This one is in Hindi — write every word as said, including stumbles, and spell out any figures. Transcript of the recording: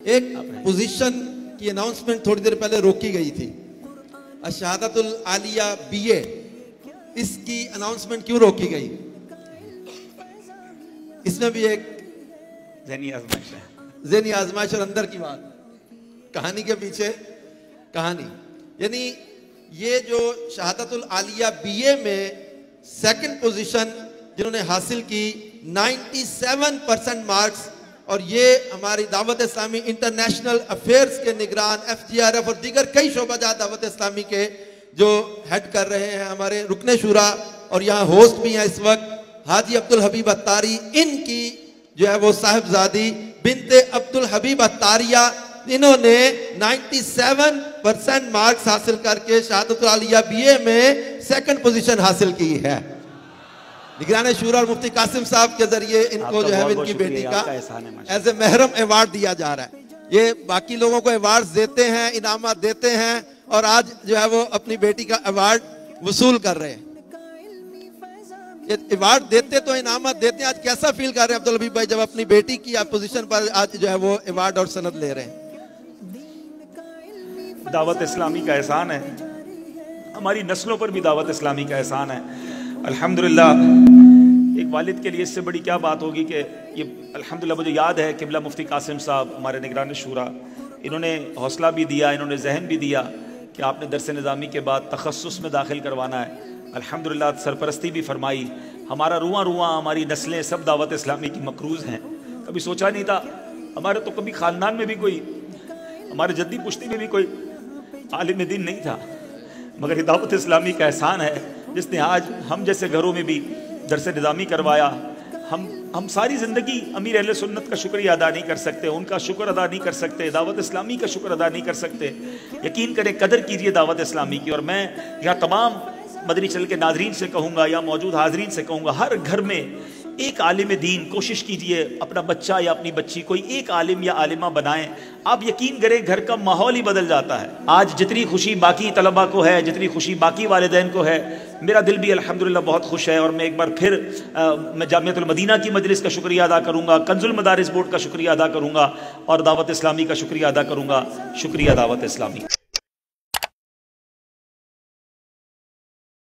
एक पोजीशन की अनाउंसमेंट थोड़ी देर पहले रोकी गई थी, शहादतुल आलिया बीए, इसकी अनाउंसमेंट क्यों रोकी गई? इसमें भी एक ज़हनी आजमाइश है, ज़हनी आजमाइश और अंदर की बात, कहानी के पीछे कहानी। यानी ये जो Shahadatul Aalia B A second position जिन्होंने हासिल की सत्तानवे परसेंट मार्क्स, और ये हमारी दावत इस्लामी इंटरनेशनल अफेयर्स के निगरान एफ जी आर एफ और दीगर कई शोबाजात दावत इस्लामी के जो हेड कर रहे हैं हमारे रुकने शुरा, और यहाँ होस्ट भी हैं इस वक्त हाजी अब्दुल हबीब अत्तारी, इनकी जो है वो साहिबजादी बिनते अब्दुल हबीब अत्तारिया, इन्होंने सत्तानवे परसेंट मार्क्स हासिल करके Shahadatul Aalia B A second position हासिल की है। निगरान शूरा और मुफ्ती कासिम साहब के जरिए इनको जो है इनकी बेटी का एज ए महरम अवार्ड दिया जा रहा है। ये बाकी लोगों को अवार्ड देते हैं, इनामात देते हैं, और आज जो है वो अपनी बेटी का अवार्ड वसूल कर रहे हैं। ये अवार्ड देते तो इनामात देते हैं, आज कैसा फील कर रहे हैं अब्दुल हबीब भाई जब अपनी बेटी की पोजीशन पर आज जो है वो अवार्ड और सनद ले रहे हैं? दावत इस्लामी का एहसान है, हमारी नस्लों पर भी दावत इस्लामी का एहसान है। अल्हम्दुलिल्लाह, एक वालिद के लिए इससे बड़ी क्या बात होगी कि ये अल्हम्दुलिल्लाह मुझे याद है किबला मुफ्ती कासिम साहब हमारे निगरान शूरा, इन्होंने हौसला भी दिया, इन्होंने जहन भी दिया कि आपने दरस निज़ामी के बाद तखस्सुस में दाखिल करवाना है। अल्हम्दुलिल्लाह सरपरस्ती भी फरमाई, हमारा रुआं रुआं हमारी नस्लें सब दावत इस्लामी की मकरूज़ हैं। कभी सोचा नहीं था, हमारे तो कभी ख़ानदान में भी कोई, हमारे जद्दी पुश्ती में भी कोई आलिम दीन नहीं था, मगर ये दावत इस्लामी का एहसान है जिसने आज हम जैसे घरों में भी दरस निज़ामी करवाया। हम हम सारी ज़िंदगी अमीर अहले सुन्नत का शुक्रिया अदा नहीं कर सकते, उनका शुक्र अदा नहीं कर सकते, दावत इस्लामी का शुक्र अदा नहीं कर सकते। यकीन करें, कदर कीजिए दावत इस्लामी की। और मैं यहाँ तमाम मदनी चैनल के नाजरीन से कहूँगा या मौजूद हाजरीन से कहूँगा, हर घर में एक आलिम दीन कोशिश कीजिए अपना बच्चा या अपनी बच्ची कोई एक आलिम या आलिमा बनाएं। आप यकीन करें, घर का माहौल ही बदल जाता है। आज जितनी खुशी बाकी तलबा को है, जितनी खुशी बाकी वालिदैन को है, मेरा दिल भी अल्हम्दुलिल्लाह बहुत खुश है। और मैं एक बार फिर आ, मैं जामियतुल मदीना की मजलिस का शुक्रिया अदा करूँगा, कंजुल मदारिस बोर्ड का शुक्रिया अदा करूँगा, और दावत इस्लामी का शुक्रिया अदा करूँगा। शुक्रिया दावत इस्लामी।